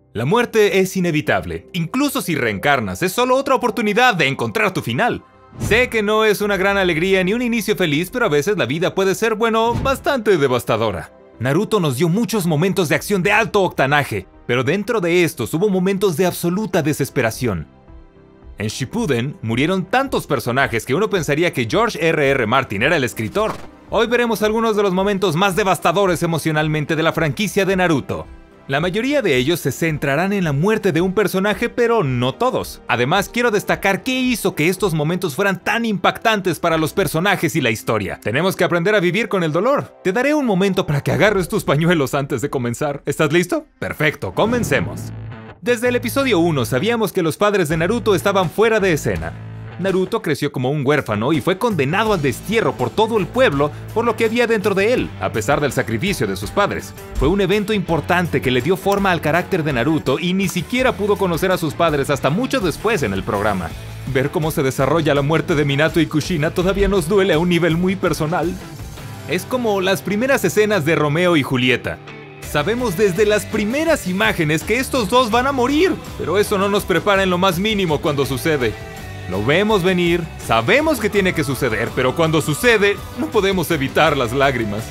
La muerte es inevitable. Incluso si reencarnas, es solo otra oportunidad de encontrar tu final. Sé que no es una gran alegría ni un inicio feliz, pero a veces la vida puede ser, bueno, bastante devastadora. Naruto nos dio muchos momentos de acción de alto octanaje, pero dentro de estos hubo momentos de absoluta desesperación. En Shippuden murieron tantos personajes que uno pensaría que George R.R. Martin era el escritor. Hoy veremos algunos de los momentos más devastadores emocionalmente de la franquicia de Naruto. La mayoría de ellos se centrarán en la muerte de un personaje, pero no todos. Además, quiero destacar qué hizo que estos momentos fueran tan impactantes para los personajes y la historia. Tenemos que aprender a vivir con el dolor. Te daré un momento para que agarres tus pañuelos antes de comenzar. ¿Estás listo? Perfecto, comencemos. Desde el episodio 1 sabíamos que los padres de Naruto estaban fuera de escena. Naruto creció como un huérfano y fue condenado al destierro por todo el pueblo por lo que había dentro de él, a pesar del sacrificio de sus padres. Fue un evento importante que le dio forma al carácter de Naruto y ni siquiera pudo conocer a sus padres hasta mucho después en el programa. Ver cómo se desarrolla la muerte de Minato y Kushina todavía nos duele a un nivel muy personal. Es como las primeras escenas de Romeo y Julieta. Sabemos desde las primeras imágenes que estos dos van a morir, pero eso no nos prepara en lo más mínimo cuando sucede. Lo vemos venir, sabemos que tiene que suceder, pero cuando sucede, no podemos evitar las lágrimas.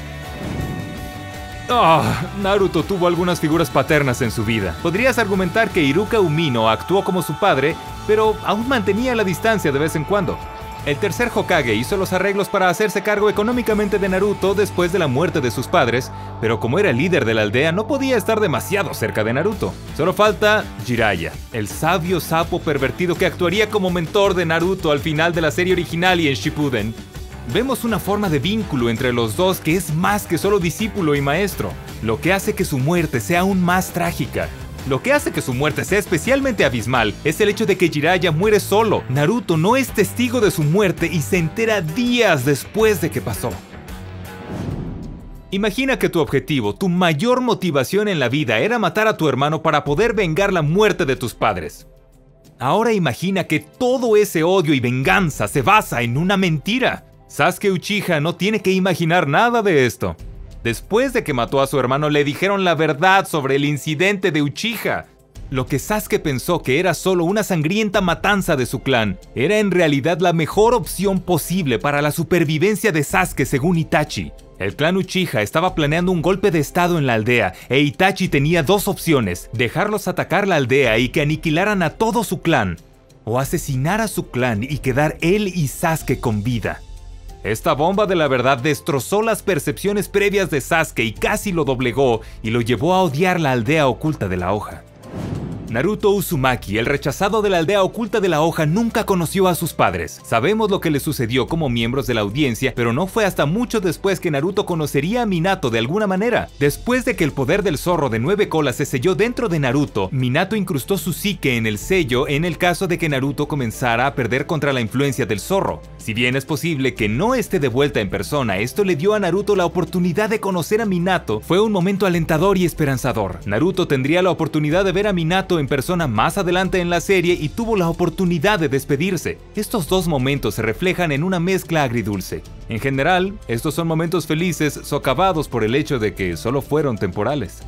Naruto tuvo algunas figuras paternas en su vida. Podrías argumentar que Iruka Umino actuó como su padre, pero aún mantenía la distancia de vez en cuando. El tercer Hokage hizo los arreglos para hacerse cargo económicamente de Naruto después de la muerte de sus padres, pero como era el líder de la aldea no podía estar demasiado cerca de Naruto. Solo falta Jiraiya, el sabio sapo pervertido que actuaría como mentor de Naruto al final de la serie original y en Shippuden. Vemos una forma de vínculo entre los dos que es más que solo discípulo y maestro, lo que hace que su muerte sea aún más trágica. Lo que hace que su muerte sea especialmente abismal es el hecho de que Jiraiya muere solo. Naruto no es testigo de su muerte y se entera días después de que pasó. Imagina que tu objetivo, tu mayor motivación en la vida era matar a tu hermano para poder vengar la muerte de tus padres. Ahora imagina que todo ese odio y venganza se basa en una mentira. Sasuke Uchiha no tiene que imaginar nada de esto. Después de que mató a su hermano, le dijeron la verdad sobre el incidente de Uchiha. Lo que Sasuke pensó que era solo una sangrienta matanza de su clan, era en realidad la mejor opción posible para la supervivencia de Sasuke según Itachi. El clan Uchiha estaba planeando un golpe de estado en la aldea, e Itachi tenía dos opciones: dejarlos atacar la aldea y que aniquilaran a todo su clan, o asesinar a su clan y quedar él y Sasuke con vida. Esta bomba de la verdad destrozó las percepciones previas de Sasuke y casi lo doblegó y lo llevó a odiar la aldea oculta de la hoja. Naruto Uzumaki, el rechazado de la aldea oculta de la hoja, nunca conoció a sus padres. Sabemos lo que le sucedió como miembros de la audiencia, pero no fue hasta mucho después que Naruto conocería a Minato de alguna manera. Después de que el poder del zorro de 9 colas se selló dentro de Naruto, Minato incrustó su psique en el sello en el caso de que Naruto comenzara a perder contra la influencia del zorro. Si bien es posible que no esté de vuelta en persona, esto le dio a Naruto la oportunidad de conocer a Minato. Fue un momento alentador y esperanzador. Naruto tendría la oportunidad de ver a Minato en persona más adelante en la serie y tuvo la oportunidad de despedirse. Estos dos momentos se reflejan en una mezcla agridulce. En general, estos son momentos felices socavados por el hecho de que solo fueron temporales.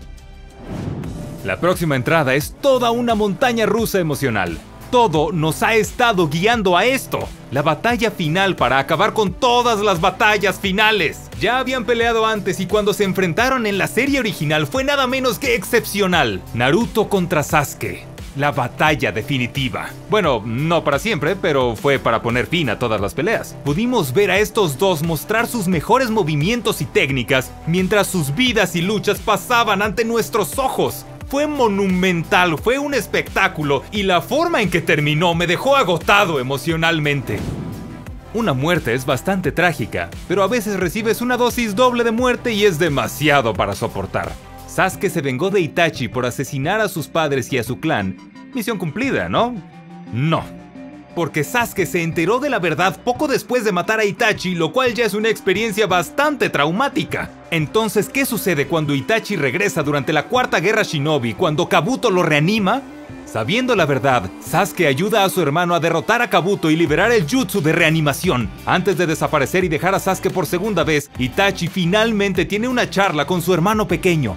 La próxima entrada es toda una montaña rusa emocional. Todo nos ha estado guiando a esto. La batalla final para acabar con todas las batallas finales. Ya habían peleado antes y cuando se enfrentaron en la serie original fue nada menos que excepcional. Naruto contra Sasuke. La batalla definitiva. Bueno, no para siempre, pero fue para poner fin a todas las peleas. Pudimos ver a estos dos mostrar sus mejores movimientos y técnicas mientras sus vidas y luchas pasaban ante nuestros ojos. Fue monumental, fue un espectáculo y la forma en que terminó me dejó agotado emocionalmente. Una muerte es bastante trágica, pero a veces recibes una dosis doble de muerte y es demasiado para soportar. Sasuke se vengó de Itachi por asesinar a sus padres y a su clan. Misión cumplida, ¿no? No. Porque Sasuke se enteró de la verdad poco después de matar a Itachi, lo cual ya es una experiencia bastante traumática. Entonces, ¿qué sucede cuando Itachi regresa durante la Cuarta Guerra Shinobi, cuando Kabuto lo reanima? Sabiendo la verdad, Sasuke ayuda a su hermano a derrotar a Kabuto y liberar el jutsu de reanimación. Antes de desaparecer y dejar a Sasuke por segunda vez, Itachi finalmente tiene una charla con su hermano pequeño.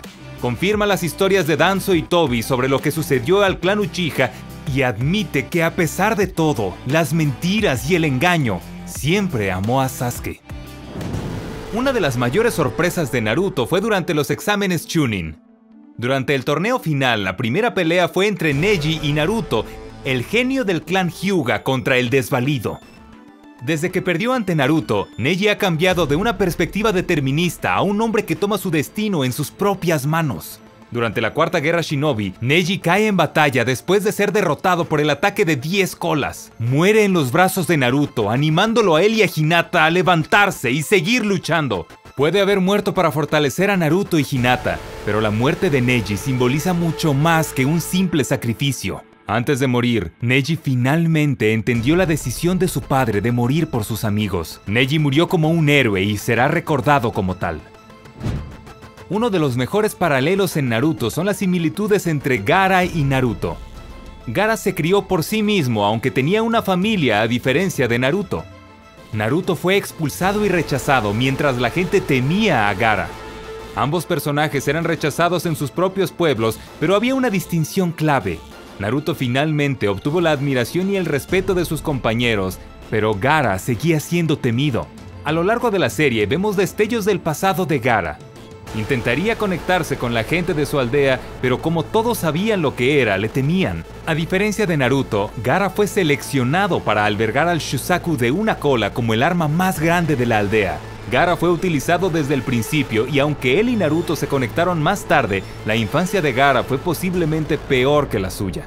confirma las historias de Danzo y Tobi sobre lo que sucedió al clan Uchiha y admite que a pesar de todo, las mentiras y el engaño, siempre amó a Sasuke. Una de las mayores sorpresas de Naruto fue durante los exámenes Chunin. Durante el torneo final, la primera pelea fue entre Neji y Naruto, el genio del clan Hyuga contra el desvalido. Desde que perdió ante Naruto, Neji ha cambiado de una perspectiva determinista a un hombre que toma su destino en sus propias manos. Durante la Cuarta Guerra Shinobi, Neji cae en batalla después de ser derrotado por el ataque de 10 colas. Muere en los brazos de Naruto, animándolo a él y a Hinata a levantarse y seguir luchando. Puede haber muerto para fortalecer a Naruto y Hinata, pero la muerte de Neji simboliza mucho más que un simple sacrificio. Antes de morir, Neji finalmente entendió la decisión de su padre de morir por sus amigos. Neji murió como un héroe y será recordado como tal. Uno de los mejores paralelos en Naruto son las similitudes entre Gaara y Naruto. Gaara se crió por sí mismo, aunque tenía una familia a diferencia de Naruto. Naruto fue expulsado y rechazado mientras la gente temía a Gaara. Ambos personajes eran rechazados en sus propios pueblos, pero había una distinción clave. Naruto finalmente obtuvo la admiración y el respeto de sus compañeros, pero Gaara seguía siendo temido. A lo largo de la serie vemos destellos del pasado de Gaara. Intentaría conectarse con la gente de su aldea, pero como todos sabían lo que era, le temían. A diferencia de Naruto, Gaara fue seleccionado para albergar al Shusaku de una cola como el arma más grande de la aldea. Gaara fue utilizado desde el principio y aunque él y Naruto se conectaron más tarde, la infancia de Gaara fue posiblemente peor que la suya.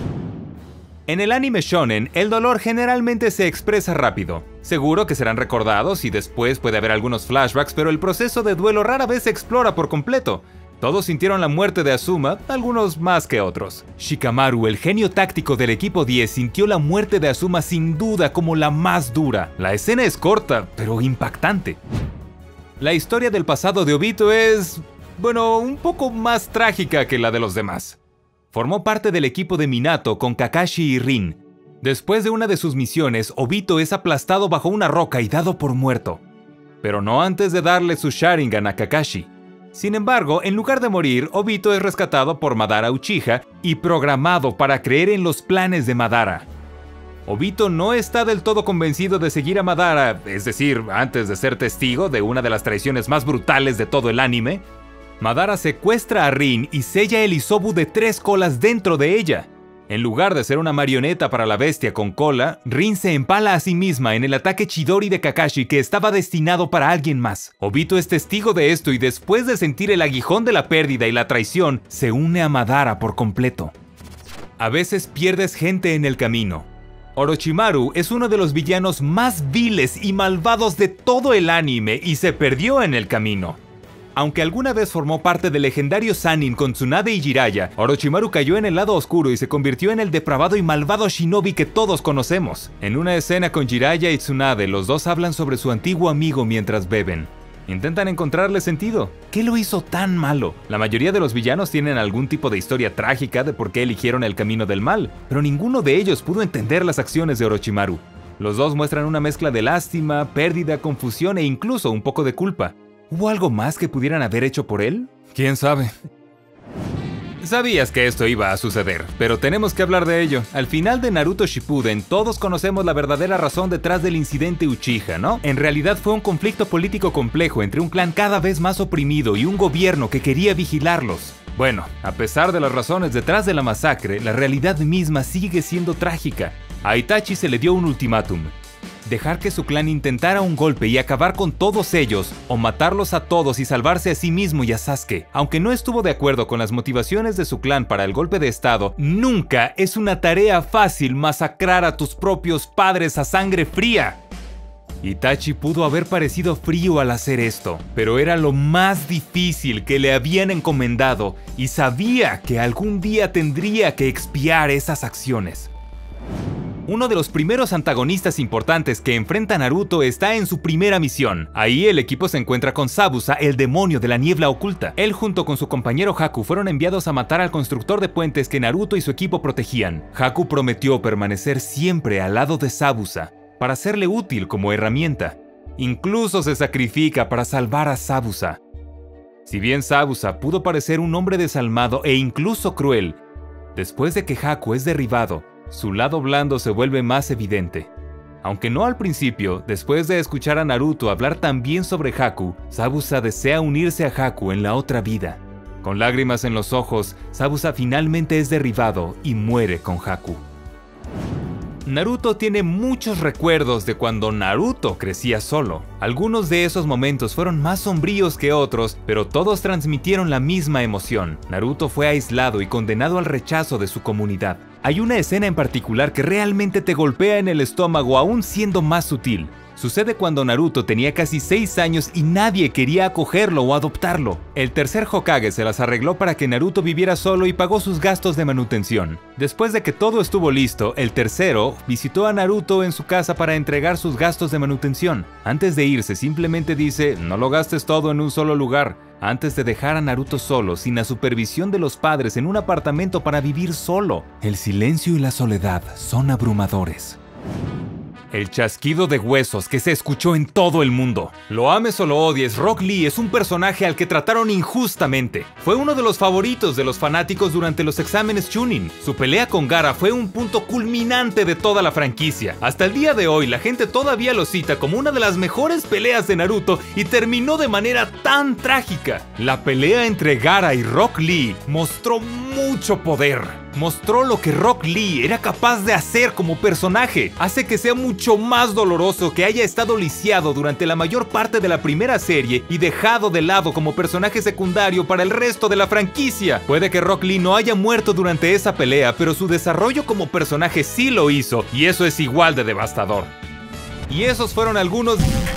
En el anime shonen, el dolor generalmente se expresa rápido. Seguro que serán recordados y después puede haber algunos flashbacks, pero el proceso de duelo rara vez se explora por completo. Todos sintieron la muerte de Azuma, algunos más que otros. Shikamaru, el genio táctico del equipo 10, sintió la muerte de Azuma sin duda como la más dura. La escena es corta, pero impactante. La historia del pasado de Obito es, bueno, un poco más trágica que la de los demás. Formó parte del equipo de Minato con Kakashi y Rin. Después de una de sus misiones, Obito es aplastado bajo una roca y dado por muerto. Pero no antes de darle su Sharingan a Kakashi. Sin embargo, en lugar de morir, Obito es rescatado por Madara Uchiha y programado para creer en los planes de Madara. Obito no está del todo convencido de seguir a Madara, es decir, antes de ser testigo de una de las traiciones más brutales de todo el anime, Madara secuestra a Rin y sella el Isobu de 3 colas dentro de ella. En lugar de ser una marioneta para la bestia con cola, Rin se empala a sí misma en el ataque Chidori de Kakashi que estaba destinado para alguien más. Obito es testigo de esto y después de sentir el aguijón de la pérdida y la traición, se une a Madara por completo. A veces pierdes gente en el camino. Orochimaru es uno de los villanos más viles y malvados de todo el anime y se perdió en el camino. Aunque alguna vez formó parte del legendario Sannin con Tsunade y Jiraiya, Orochimaru cayó en el lado oscuro y se convirtió en el depravado y malvado shinobi que todos conocemos. En una escena con Jiraiya y Tsunade, los dos hablan sobre su antiguo amigo mientras beben. Intentan encontrarle sentido. ¿Qué lo hizo tan malo? La mayoría de los villanos tienen algún tipo de historia trágica de por qué eligieron el camino del mal, pero ninguno de ellos pudo entender las acciones de Orochimaru. Los dos muestran una mezcla de lástima, pérdida, confusión e incluso un poco de culpa. ¿Hubo algo más que pudieran haber hecho por él? ¿Quién sabe? Sabías que esto iba a suceder, pero tenemos que hablar de ello. Al final de Naruto Shippuden, todos conocemos la verdadera razón detrás del incidente Uchiha, ¿no? En realidad fue un conflicto político complejo entre un clan cada vez más oprimido y un gobierno que quería vigilarlos. Bueno, a pesar de las razones detrás de la masacre, la realidad misma sigue siendo trágica. A Itachi se le dio un ultimátum. Dejar que su clan intentara un golpe y acabar con todos ellos, o matarlos a todos y salvarse a sí mismo y a Sasuke. Aunque no estuvo de acuerdo con las motivaciones de su clan para el golpe de estado, nunca es una tarea fácil masacrar a tus propios padres a sangre fría. Itachi pudo haber parecido frío al hacer esto, pero era lo más difícil que le habían encomendado y sabía que algún día tendría que expiar esas acciones. Uno de los primeros antagonistas importantes que enfrenta Naruto está en su primera misión. Ahí el equipo se encuentra con Zabuza, el demonio de la niebla oculta. Él junto con su compañero Haku fueron enviados a matar al constructor de puentes que Naruto y su equipo protegían. Haku prometió permanecer siempre al lado de Zabuza, para serle útil como herramienta. Incluso se sacrifica para salvar a Zabuza. Si bien Zabuza pudo parecer un hombre desalmado e incluso cruel, después de que Haku es derribado, su lado blando se vuelve más evidente. Aunque no al principio, después de escuchar a Naruto hablar tan bien sobre Haku, Zabuza desea unirse a Haku en la otra vida. Con lágrimas en los ojos, Zabuza finalmente es derribado y muere con Haku. Naruto tiene muchos recuerdos de cuando Naruto crecía solo. Algunos de esos momentos fueron más sombríos que otros, pero todos transmitieron la misma emoción. Naruto fue aislado y condenado al rechazo de su comunidad. Hay una escena en particular que realmente te golpea en el estómago, aún siendo más sutil. Sucede cuando Naruto tenía casi 6 años y nadie quería acogerlo o adoptarlo. El tercer Hokage se las arregló para que Naruto viviera solo y pagó sus gastos de manutención. Después de que todo estuvo listo, el tercero visitó a Naruto en su casa para entregar sus gastos de manutención. Antes de irse, simplemente dice: "No lo gastes todo en un solo lugar", antes de dejar a Naruto solo, sin la supervisión de los padres, en un apartamento para vivir solo. El silencio y la soledad son abrumadores. El chasquido de huesos que se escuchó en todo el mundo. Lo ames o lo odies, Rock Lee es un personaje al que trataron injustamente. Fue uno de los favoritos de los fanáticos durante los exámenes Chunin. Su pelea con Gaara fue un punto culminante de toda la franquicia. Hasta el día de hoy, la gente todavía lo cita como una de las mejores peleas de Naruto y terminó de manera tan trágica. La pelea entre Gaara y Rock Lee mostró mucho poder. Mostró lo que Rock Lee era capaz de hacer como personaje. Hace que sea mucho más doloroso que haya estado lisiado durante la mayor parte de la primera serie y dejado de lado como personaje secundario para el resto de la franquicia. Puede que Rock Lee no haya muerto durante esa pelea, pero su desarrollo como personaje sí lo hizo, y eso es igual de devastador. Y esos fueron algunos